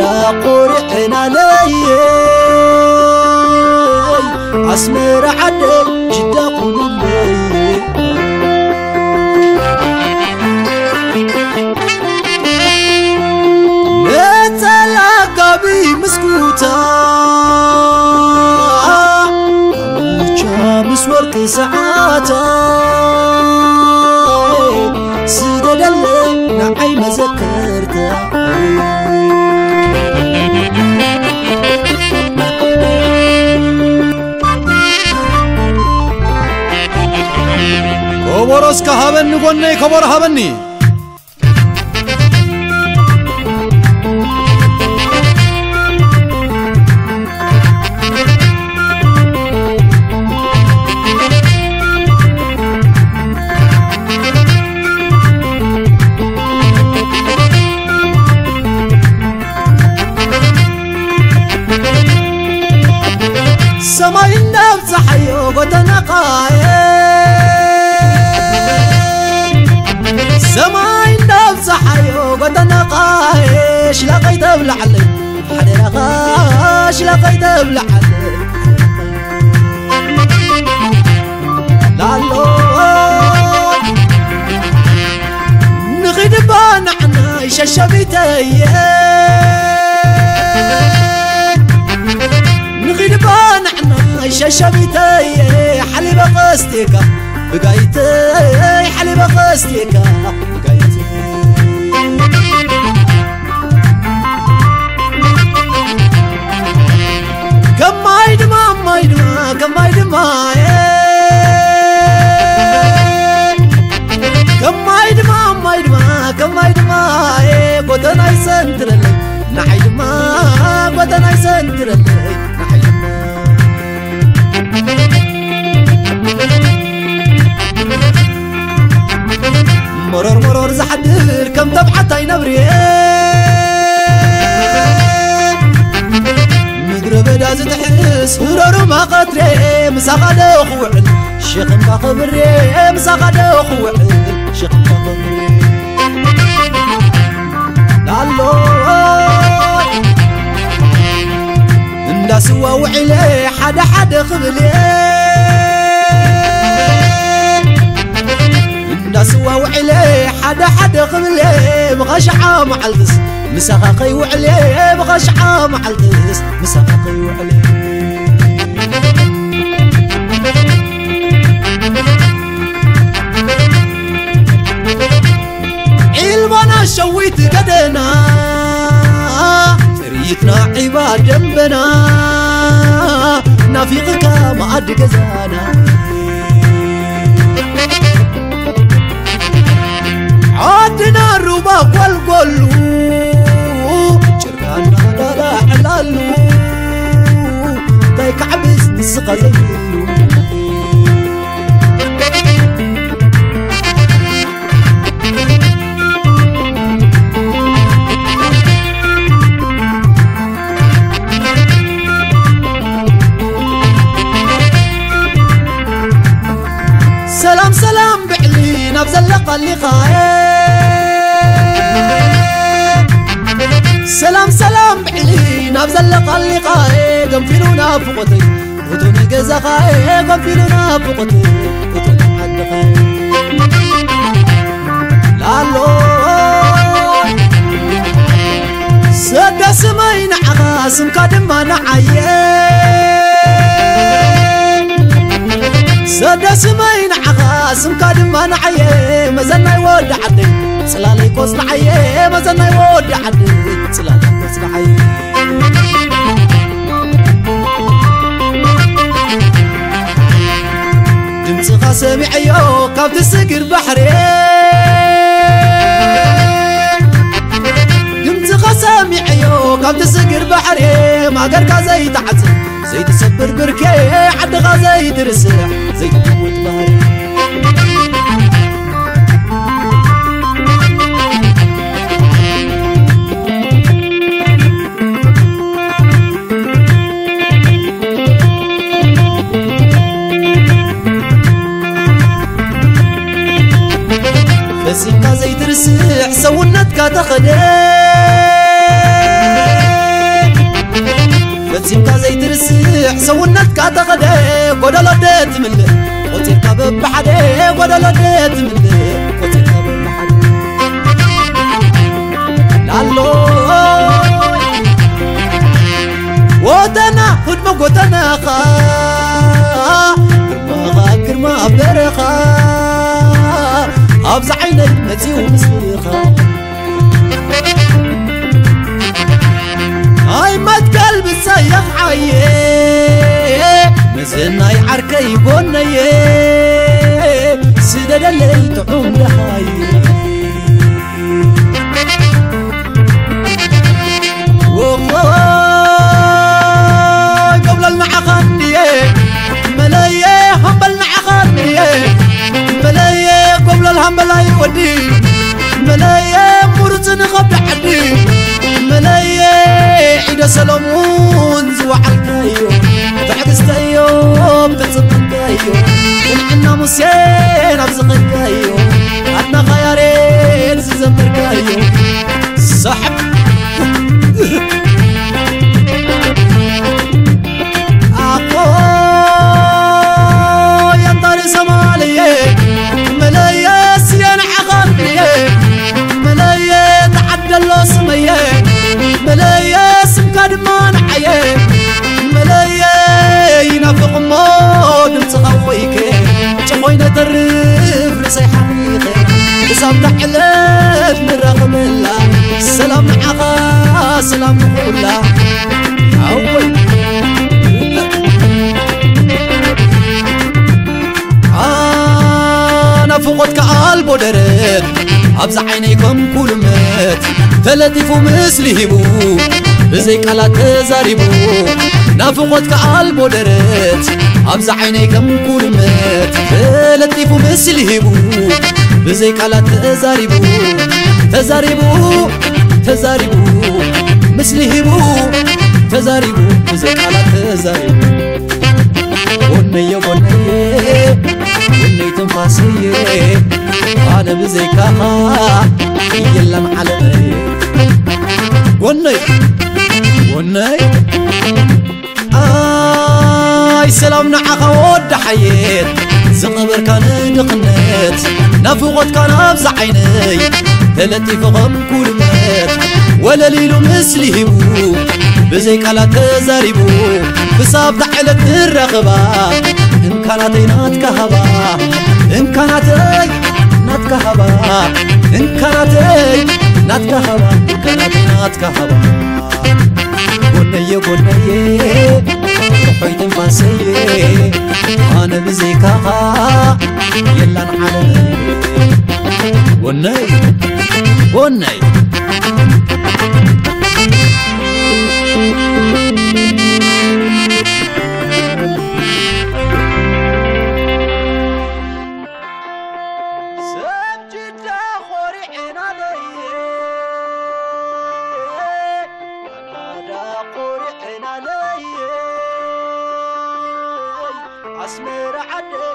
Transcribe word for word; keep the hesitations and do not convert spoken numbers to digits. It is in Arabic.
قرعنا لي أسمر عدي جدا قلبي نتلاقى بي مسكوتا مش ورق ساعاتا سيدة اللي نعي ما ذكرتا كبرس كهبن قلني كبر هبني سماي النفس حيو وتنقاي سماي النفس حيو وتنقاي شلاقيت بلعلي حديقا شلاقيت بلعلي لالو نغيد بانعنا ششبيتي نغيد بانعنا ششبيتي حليب قستيكا بقايتي حليب قستيكا بقايتي كم مايد ما مايد ما كم مايد ما كم مايد ما مايد ما كم مايد ما قدنا يسنترلي نحيد ما قدنا يسنترلي نحيد مرور مرور زحدر كم تبعتي نبري مدر بدا زتحس مرور ما قطري مساقد اخوعن الشيخ ما خبري مساقد اخوعن الشيخ ما خبري لالو اندا سوا وعلي حدا حدا خبلي سوا وعلي حدا حدا خبلي بغشعة معلدس مساقي وعلي بغشعة معلدس مساقي وعلي علمنا شويت قدنا تريتنا عباد جنبنا نافيقك ما عد قزانا عدنا الربا والقلو جرقانا لا حلالو دايك عبس نسقى زيلو سلام سلام بعلي نبزلق اللقاء سلام سلام بعلي نبزلق اللقاء قنفلونا فقطي وتوني قزقاء قنفلونا فقطي وتوني حدقاء لالو سد سمين عقاسم كادما نعيه سد سمين عقاسم كادما نعيه مزنا يود عدي سلالي كوس نعيه مزنا يود عدي سلالي كوس نعيه دمتي سمعيو كاب تسقر بحري دمتي سمعيو كاب تسقر بحري ما قرقا زي تعزي زي تسبر بركي عدغا زي ترسح زي تموت بحري بسيكا زي ترسح سونتك تخدي يرسع سونتك تغدي قدل ديت من قتلك ببحدي قدل ديت من قتلك ببحدي لالو وطنا هدم وطنا خا كرما كرما برخا أبز عيني متي ومسخا هاي ما تقلب السيخ عيه مزنا يعركي بني سدد اللي تعوم لهاي قبل المعخاني ملايه هم بالمعخاني ملايه قبل الهم لا يودي ملايه مرزن قبل حدي ملايه عيد سلامون زوع الكايو تعكست يوم تزقن كايو ونحنا مسين ابزق الكايو عدنا خيارين زمر كايو صاحب أقو ينطر سمالي ملايه سين عغاني ملايه تعدى اللوسمي ملايه سمكاد ما نحيه ملايه ينافق مود متخويك جخوينة ترف رسي حقيقي بسام تحلت من رغم الله سلام نعقا سلام نقولا عوي أنا فقدك قلب ودرت أبز عينيكم كل مات تلتفوا مثلي بو بزيك على تزاريبو نافقتك قلب ودرت أبز عينيكم كل مات تلتفوا مثلي بو بزيك على تزاريبو تزاريبو تزاريبو مثلي بو تزاريبو بزيك على تزاريبو وني وني وني تنفاسي أنا بزيكها يلا معلمي وني وني آي سلام نعخا ود حيات زغبر كان دقنات نافقت كان أبز عيني ثلاثي فغم كل مات ولا ليلو مثلي بو بزيك على تزاريبو بصاب دحلت الرغبة إن كانت ناتكهبا إن كانت ناتكهبا إن كانت ناتكهبا إن كانت ناتكهبا قلني قلني روحي تنفاسي أنا بزيكها يلا نحلم قلني قلني أسمر عدي